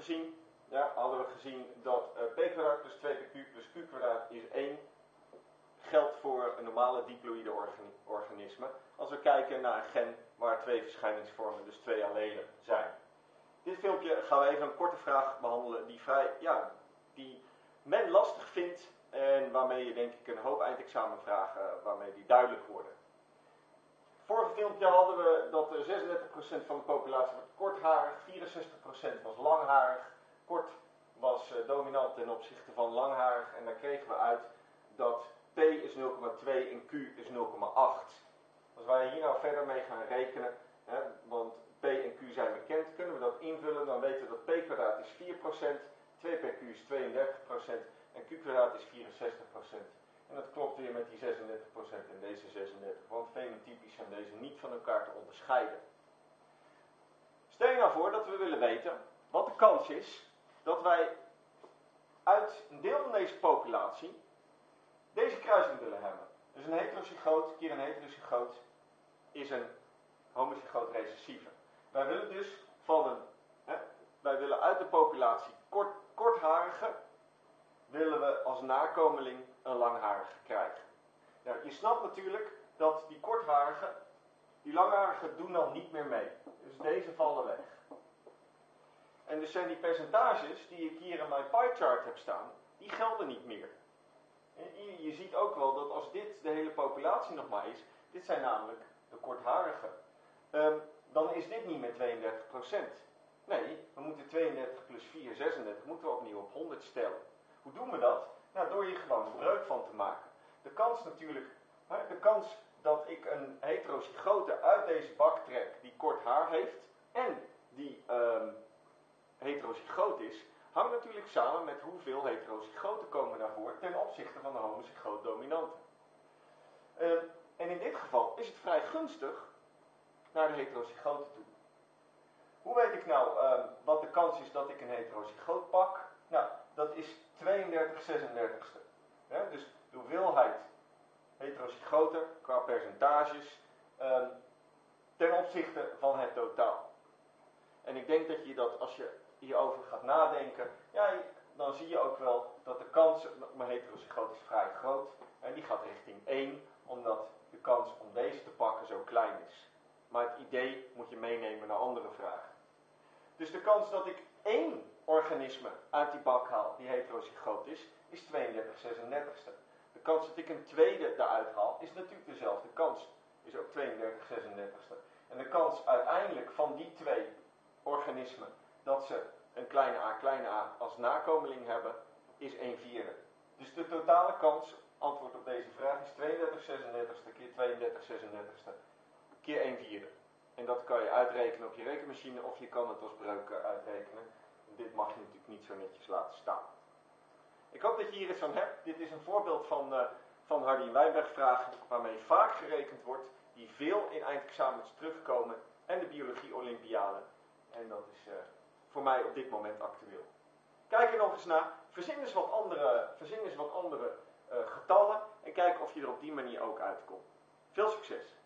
gezien, ja, hadden we gezien dat p kwadraat plus 2pq plus q kwadraat is 1. Geldt voor een normale diploïde organisme. Als we kijken naar een gen waar 2 verschijningsvormen, dus 2 allelen zijn. In dit filmpje gaan we even een korte vraag behandelen die men lastig vindt en waarmee je denk ik een hoop eindexamenvragen waarmee die duidelijk worden. Vorige filmpje hadden we dat 36% van de populatie was kortharig, 64% was langharig. Kort was dominant ten opzichte van langharig en daar kregen we uit dat P is 0,2 en Q is 0,8. Als wij hier nou verder mee gaan rekenen, want P en Q zijn bekend, kunnen we dat invullen, dan weten we dat P kwadraat is 4%, 2pq is 32% en Q kwadraat is 64%. En dat klopt weer met die 36% en deze 36%, want fenotypisch zijn deze niet van elkaar te onderscheiden. Stel je nou voor dat we willen weten wat de kans is dat wij uit een deel van deze populatie deze kruising willen hebben. Dus een heterozygoot keer een heterozygoot is een homozygoot recessieve. Wij willen dus wij willen uit de populatie kortharige, willen we als nakomeling een langharige krijgen. Nou, je snapt natuurlijk dat die kortharigen, die langharigen doen dan niet meer mee. Dus deze vallen weg. En dus zijn die percentages die ik hier in mijn pie chart heb staan, die gelden niet meer. En je ziet ook wel dat als dit de hele populatie nog maar is, dit zijn namelijk de kortharigen, dan is dit niet meer 32%. Nee, we moeten 32 plus 4, 36, moeten we opnieuw op 100 stellen. Hoe doen we dat? Nou, door hier gewoon breuk van te maken. De kans natuurlijk, de kans dat ik een heterozygote uit deze bak trek die kort haar heeft en die heterozygoot is, hangt natuurlijk samen met hoeveel heterozygoten komen naar voren ten opzichte van de homozygoot dominante. En in dit geval is het vrij gunstig naar de heterozygoten toe. Hoe weet ik nou wat de kans is dat ik een heterozygoot pak? Nou, dat is 32/36. Ja, dus de hoeveelheid heterozygoten qua percentages ten opzichte van het totaal. En ik denk dat je dat, als je hierover gaat nadenken, ja, dan zie je ook wel dat de kans op een heterozygoot is vrij groot. En die gaat richting 1, omdat de kans om deze te pakken zo klein is. Maar het idee moet je meenemen naar andere vragen. Dus de kans dat ik 1 organisme uit die bak haal die heterozygoot is 32/36. De kans dat ik een tweede eruit haal is natuurlijk dezelfde kans. Is ook 32/36. En de kans uiteindelijk van die 2 organismen dat ze een kleine a als nakomeling hebben, is 1/4. Dus de totale kans, antwoord op deze vraag, is 32/36 keer 32/36 keer 1/4. En dat kan je uitrekenen op je rekenmachine of je kan het als breuk uitrekenen. Dit mag je natuurlijk niet zo netjes laten staan. Ik hoop dat je hier iets van hebt. Dit is een voorbeeld van Hardy en Wijnberg vragen waarmee vaak gerekend wordt, die veel in eindexamens terugkomen en de biologie olympiade. En dat is voor mij op dit moment actueel. Kijk er nog eens naar. Verzin eens wat andere getallen en kijk of je er op die manier ook uitkomt. Veel succes!